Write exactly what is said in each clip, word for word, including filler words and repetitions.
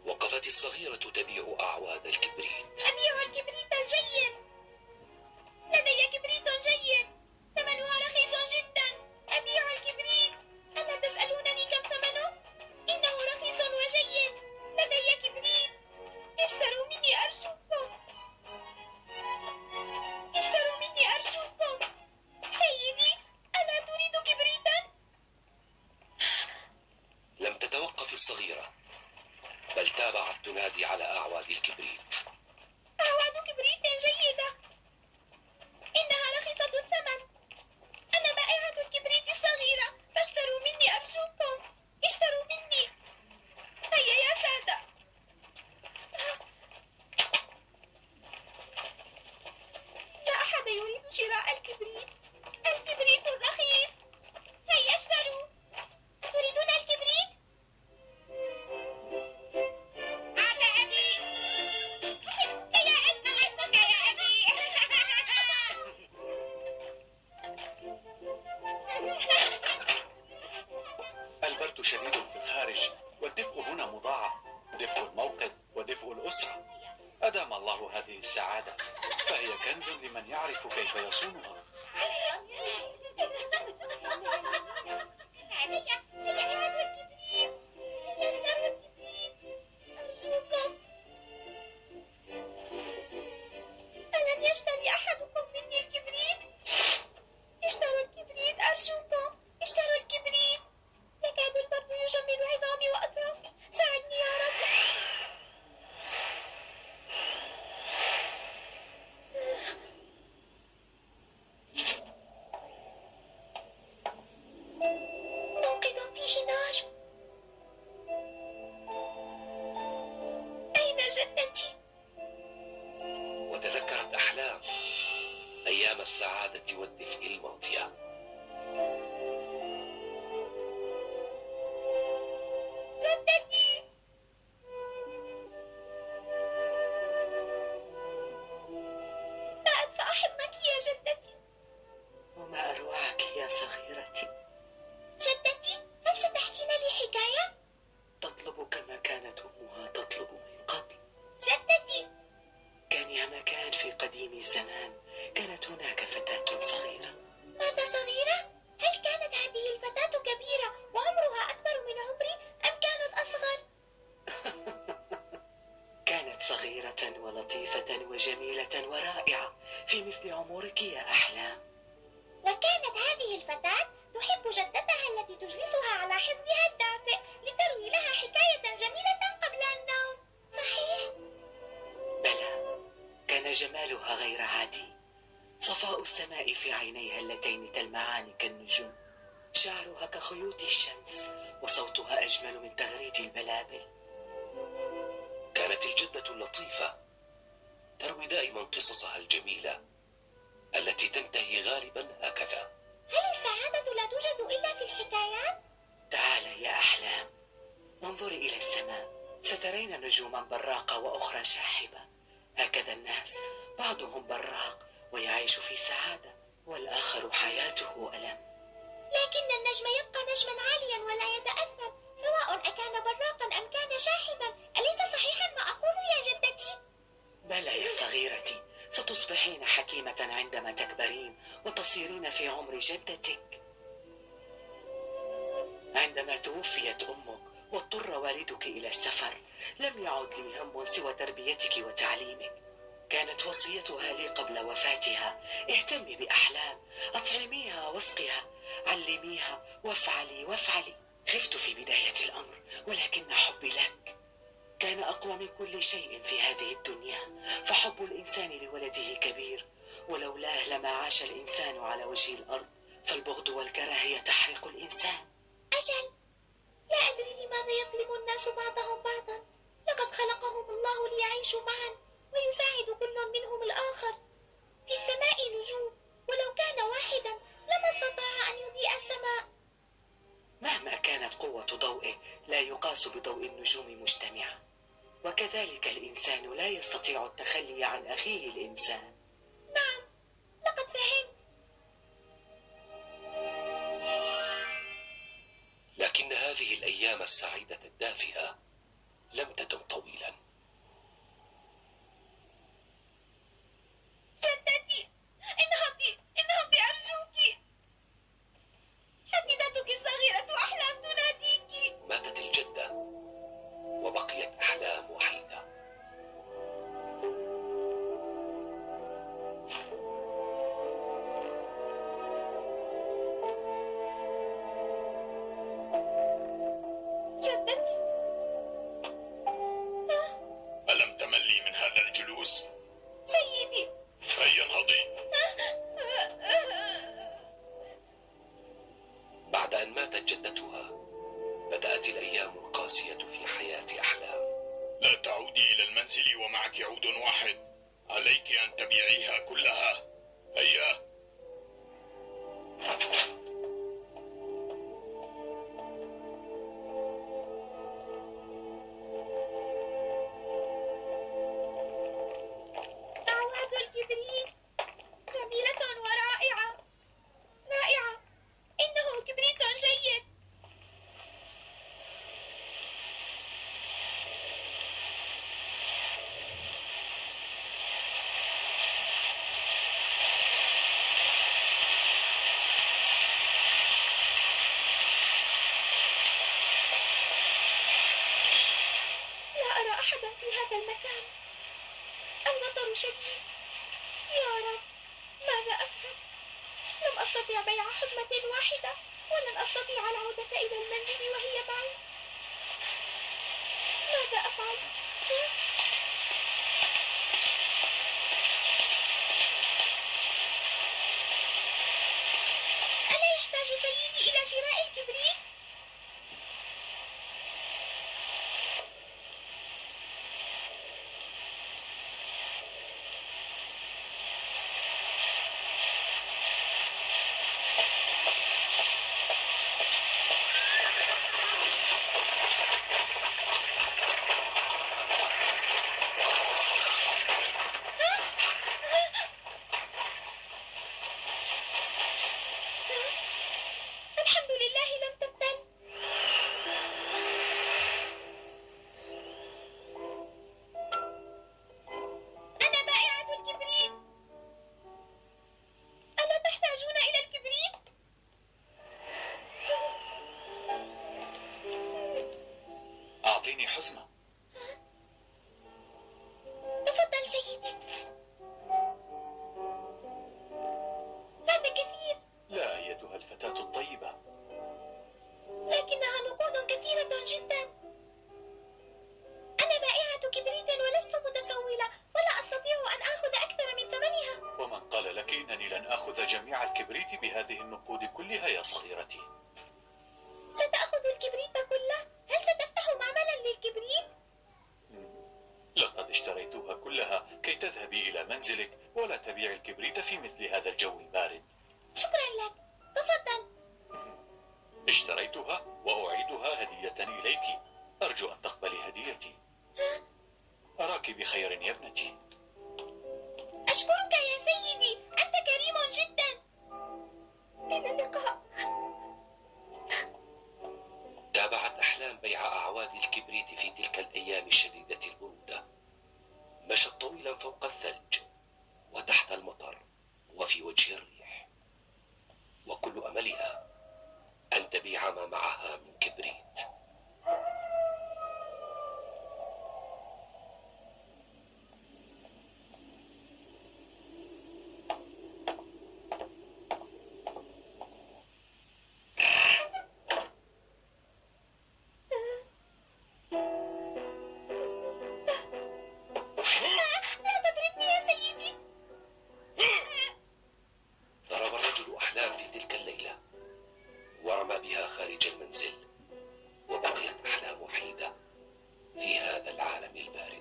وقفت الصغيرة تبيع أعواد الكبريت. أبيع الكبريت الجيد، لدي كبريت جيد ثمنها رخيص جدا. أبيع الكبريت، ألا تسألونني كم ثمنه؟ إنه رخيص وجيد، لدي كبريت، اشتروا مني أرجوكم، اشتروا مني أرجوكم. سيدي، ألا تريد كبريتا؟ لم تتوقف الصغيرة، بل تابعت تنادي على أعواد الكبريت. أعواد كبريت جيدة، إنها رخيصة الثمن، أنا بائعة الكبريت الصغيرة، فاشتروا مني أرجوكم، اشتروا مني. هيا يا سادة. لا أحد يريد شراء الكبريت، الكبريت الرخيص، هيا اشتروا. تريدون الكبريت؟ هذا أبي، أحبك يا ابن، أحبك يا أبي. البرد شديد في الخارج، والدفء هنا مضاعف، دفء الموقد ودفء الأسرة. أدام الله هذه السعادة، فهي كنز لمن يعرف كيف يصونها. ألم يشتري أحدكم مني الكبريت؟ اشتروا الكبريت أرجوكم، اشتروا الكبريت. يكاد البرد يجمد عظامي وأطرافي، ساعدني يا رب. موقد فيه نار. أين جدتي؟ وتذكرت أحلام أيام السعادة والدفء الماضية. جدتي، لا أدفع حضنك يا جدتي. وما أروعك يا صغيرتي؟ جدتي، هل ستحكين لي حكاية؟ تطلب كما كانت أمها تطلب من قبل. جدتي، كان يا مكان في قديم الزمان كانت هناك فتاة صغيرة. ماذا صغيرة؟ هل كانت هذه الفتاة كبيرة وعمرها أكبر من عمري أم كانت أصغر؟ كانت صغيرة ولطيفة وجميلة ورائعة في مثل عمرك يا أحلام. وكانت هذه الفتاة تحب جدتها التي تجلسها على حضنها الدافئ لتروي لها حكاية جميلة قبل النوم، صحيح؟ بلى، كان جمالها غير عادي. صفاء السماء في عينيها اللتين تلمعان كالنجوم، شعرها كخيوط الشمس، وصوتها أجمل من تغريد البلابل. كانت الجدة اللطيفة تروي دائما قصصها الجميلة التي تنتهي غالبا هكذا: هل السعادة لا توجد إلا في الحكايات؟ تعال يا أحلام، انظري إلى السماء، سترين نجوما براقة وأخرى شاحبة. هكذا الناس، بعضهم براق ويعيش في سعادة، والآخر حياته ألم. لكن النجم يبقى نجما عاليا ولا يتأثر، سواء أكان براقا أم كان شاحبا. أليس صحيحا ما أقول يا جدتي؟ بلى يا صغيرتي، ستصبحين حكيمة عندما تكبرين وتصيرين في عمر جدتك. عندما توفيت أمك واضطر والدك إلى السفر، لم يعد لي هم سوى تربيتك وتعليمك. كانت وصيتها لي قبل وفاتها: اهتمي بأحلام، أطعميها واسقها، علميها وافعلي وافعلي. خفت في بداية الأمر، ولكن حبي لك كان أقوى من كل شيء في هذه الدنيا. فحب الإنسان لولده كبير، ولولاه لما عاش الإنسان على وجه الأرض. فالبغض والكراهية تحرق الإنسان. أجل، لا أدري لماذا يظلم الناس بعضهم بعضا. لقد خلقهم الله ليعيشوا معا ويساعد كل منهم الآخر. في السماء نجوم، ولو كان واحدا لما استطاع أن يضيء السماء. مهما كانت قوة ضوئه لا يقاس بضوء النجوم مجتمعة. وكذلك الإنسان لا يستطيع التخلي عن أخيه الإنسان. نعم، لقد فهمت. لكن هذه الأيام السعيدة الدافئة لم تدم طويلا. أحلام وحيدة. جدتي. ألم تملي من هذا الجلوس؟ سيدي. هيا انهضي. بعد أن ماتت جدتها بدأت الأيام القاسية في حياة أحلام. لا تعودي إلى المنزل ومعك عود واحد، عليك أن تبيعيها كلها. هيا. أعواد الكبريت جميلة ورائعة. رائعة. إنه كبريت جيد. لا أرى أحدا في هذا المكان. المطر شديد. يا رب، ماذا أفعل؟ لم أستطع بيع حزمة واحدة، ولن أستطيع العودة إلى المنزل وهي معي. ماذا أفعل؟ ها؟ ألا يحتاج سيدي إلى شراء الكبريت؟ الحمد لله لم تبتل. أنا بائعة الكبريت. ألا تحتاجون إلى الكبريت؟ أعطيني حزمة. تفضل سيدي. هذا كثير. لا أيتها الفتاة الطيبة. لكنها نقود كثيرة جدا. أنا بائعة كبريت ولست متسولة، ولا أستطيع أن آخذ أكثر من ثمنها. ومن قال لك إنني لن آخذ جميع الكبريت بهذه النقود كلها يا صغيرتي؟ ستأخذ الكبريت كله؟ هل ستفتح معملا للكبريت؟ لقد اشتريتها كلها كي تذهبي إلى منزلك ولا تبيع الكبريت في مثل هذا الجو البارد. شكرا لك. تفضل. اشتريتها وأعيدها هدية إليك. أرجو أن تقبلي هديتي. أراك بخير يا ابنتي. أشكرك يا سيدي، أنت كريم جدا. إلى اللقاء. تابعت أحلام بيع أعواد الكبريت في تلك الأيام الشديدة البرودة. مشت طويلا فوق الثلج وتحت المطر وفي وجه الريح، وكل أملها أن تبيع ما معها من كبريت. لا تضربني يا سيدي. ضرب الرجل أحلام في تلك الليلة ورمى بها خارج المنزل، وبقيت أحلام وحيدة في هذا العالم البارد.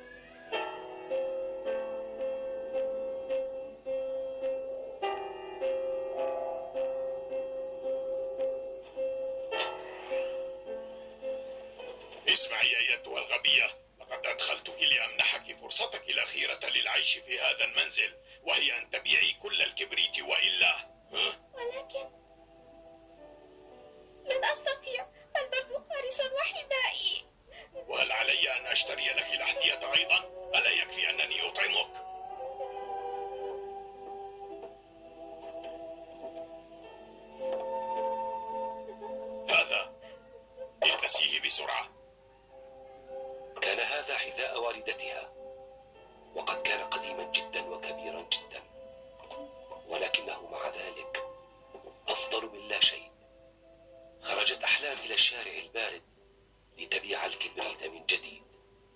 اسمعي أيتها الغبية، لقد أدخلتك لأمنحك فرصتك الأخيرة للعيش في هذا المنزل، وهي أن تبيعي كل الكبريت وإلا ها؟ ولكن لن أستطيع. البرد قارس وحدائي. وهل علي أن أشتري لك الأحذية أيضا؟ ألا يكفي أنني أطعمك؟ هذا البسيه بسرعة. كان والدتها، وقد كان قديما جدا وكبيرا جدا، ولكنه مع ذلك أفضل من لا شيء. خرجت أحلام إلى الشارع البارد لتبيع الكبريت من جديد.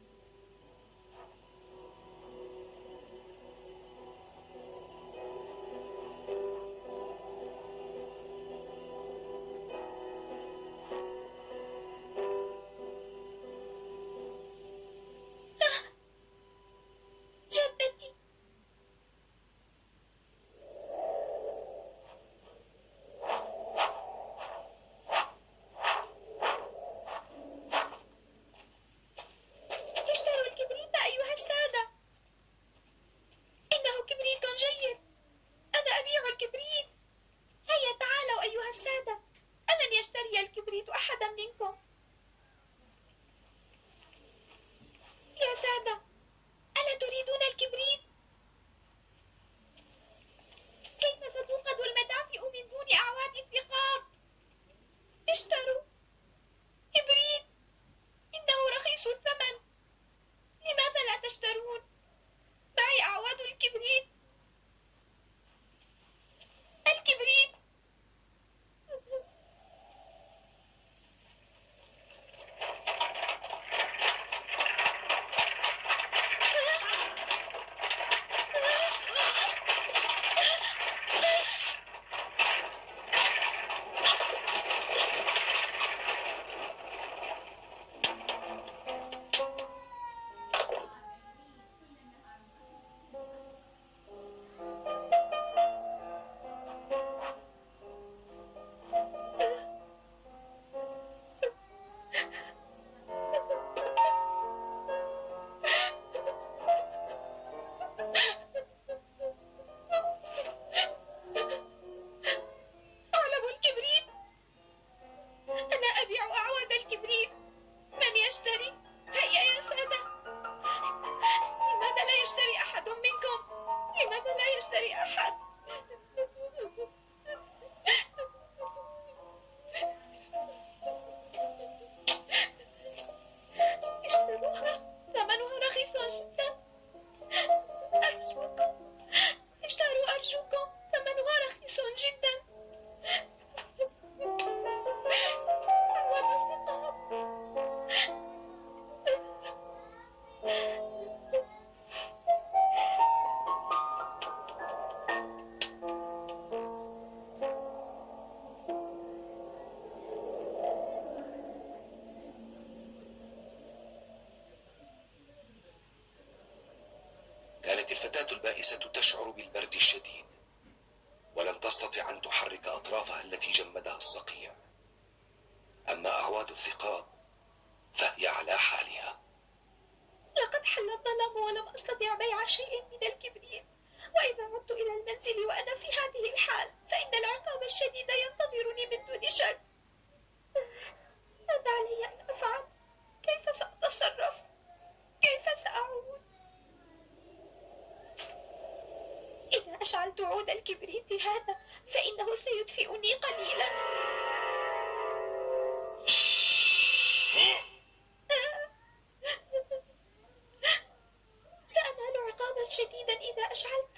جدتي. اشتروا الكبريت أيها السادة، إنه كبريت جيد، أنا أبيع الكبريت. هيا تعالوا أيها السادة، ألن يشتري الكبريت أحدا منكم؟ يا سادة، ألا تريدون الكبريت؟ كيف ستوقد المدافئ من دون أعواد الثقاب؟ اشتروا كبريت، إنه رخيص الثمن. لماذا لا تشترون؟ معي أعواد الكبريت. الكبريت. أعلب الكبريت. أنا أبيع أعواد الكبريت. من يشتري؟ هيا يا سادة. لماذا لا يشتري أحد منكم؟ لماذا لا يشتري أحد؟ اشتروها، ثمنها رخيص جدا. أرجوكم اشتروا، أرجوكم، ثمنها رخيص جدا. أعواد الثقاب. كانت الفتاة البائسة تشعر بالبرد الشديد، ولم تستطع أن تحرك أطرافها التي جمدها الصقيع. أما أعواد الثقاب فهي على حالها. لقد حل الظلام ولم أستطع بيع شيء من الكبريت، وإذا عدت إلى المنزل وأنا في هذه الحال فإن العقاب الشديد ينتظرني من دون شك. ماذا علي أن أفعل؟ كيف سأتصرف؟ كيف سأعود؟ إذا أشعلت عود الكبريت هذا فإنه سيدفئني قليلا. سأنال عقابا شديدا إذا أشعلت.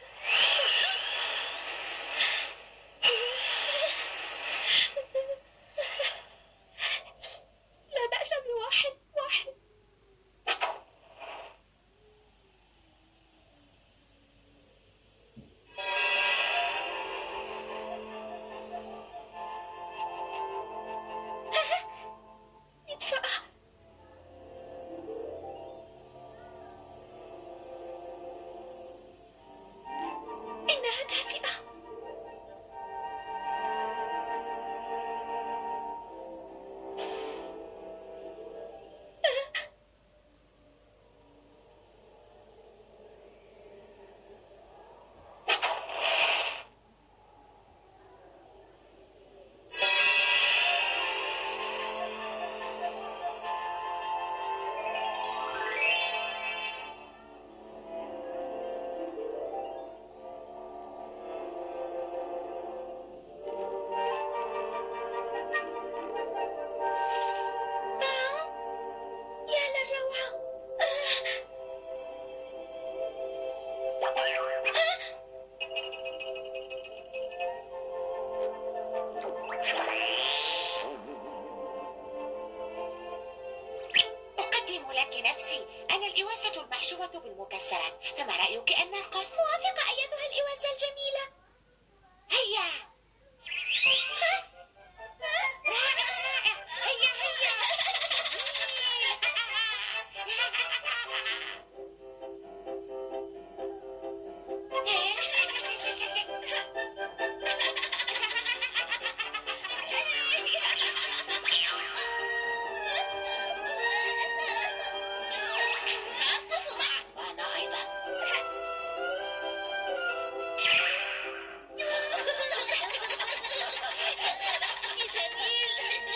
لا بأس بواحد واحد. ادفع. المحشوة بالمكسرات، فما رأيك أن نرقص؟ موافقة أيتها الإوزة الجميلة. هيا. ها؟ رائع رائع. هيا هيا. رقصوا معا وأنا أيضا. رقصك جميل.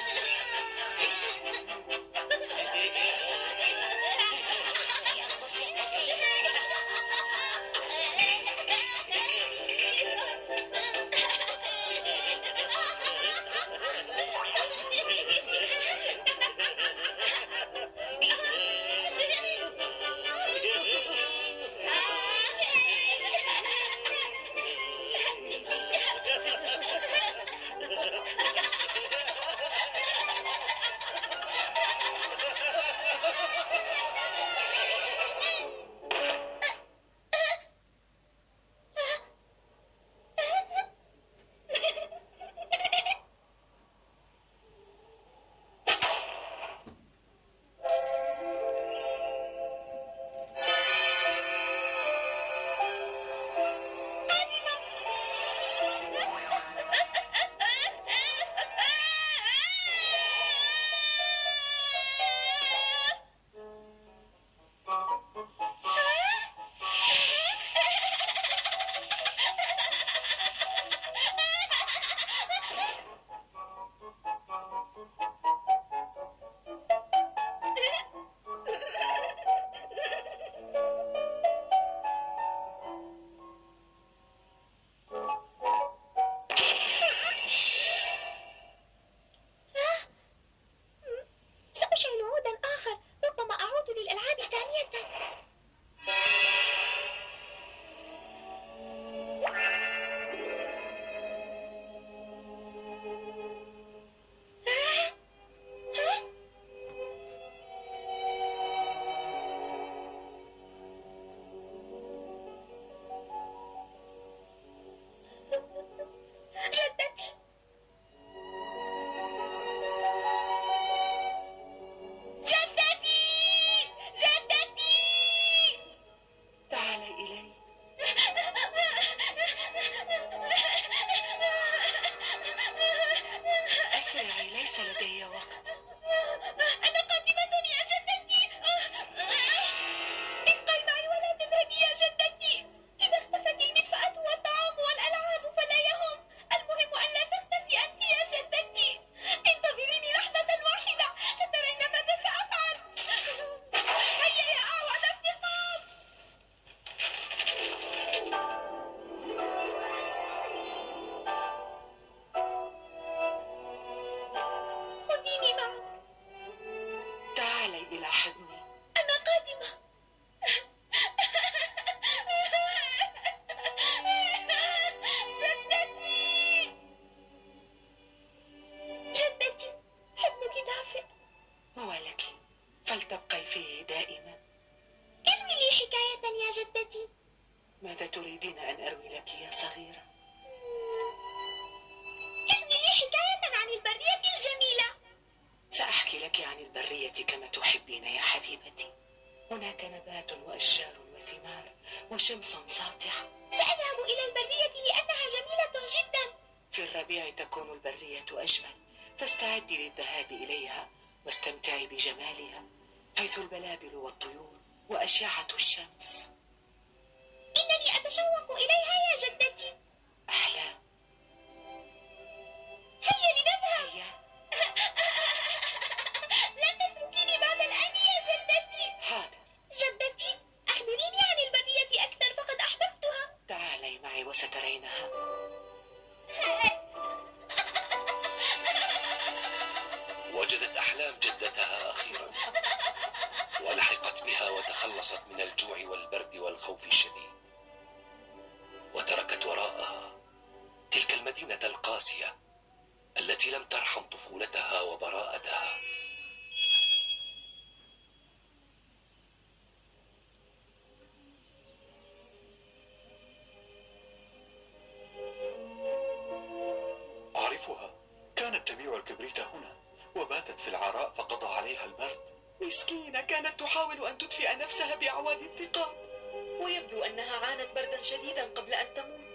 يرقص الكثير. سأشعل عودا آخر، ربما أعود للألعاب ثانية. جدتي. جدتي. جدتي. تعالي إلي. أسرعي، ليس لدي وقت. أنا قادمة يا جدتي. ابقي معي ولا تذهبي يا جدتي. إذا اختفت المدفأة والطعام والألعاب فلا يهم. المهم أن لا تختفي أنت يا جدتي. انتظريني لحظة واحدة، سترين ماذا سأفعل. هيا يا أعواد الثقاب. خذيني معك. تعالي إلى حضني. أنا قادمة. جدتي. جدتي، حضنك دافئ. ولك فلتبقي فيه دائما. اروي لي حكاية يا جدتي. ماذا تريدين أن أروي لك يا صغيرة؟ اروي لي حكاية عن البرية الجميلة. سأحكي لك عن البرية كما تحبين يا حبيبتي. هناك نبات وأشجار وثمار وشمس ساطعة. سأذهب إلى البرية لأنها جميلة جدا. في الربيع تكون البرية أجمل، فاستعدي للذهاب إليها واستمتعي بجمالها، حيث البلابل والطيور وأشعة الشمس. إنني أتشوق إليها يا جدتي. أحلام. هيا لنذهب. هيا. لا تتركيني بعد الآن يا جدتي. حاضر. جدتي، أخبريني عن البرية أكثر فقد أحببتها. تعالي معي وسترينها. وجدت أحلام جدتها أخيرا، ولحقت بها وتخلصت من الجوع والبرد والخوف الشديد، وتركت وراءها تلك المدينة القاسية التي لم ترحم طفولتها وبراءتها. تحاول أن تدفئ نفسها بأعواد الثقاب. ويبدو أنها عانت بردا شديدا قبل أن تموت.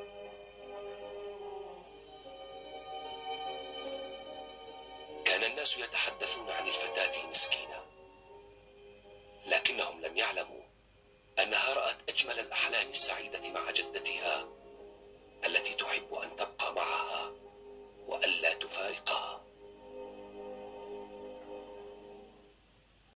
كان الناس يتحدثون عن الفتاة المسكينة، لكنهم لم يعلموا أنها رأت أجمل الأحلام السعيدة مع جدتها التي تحب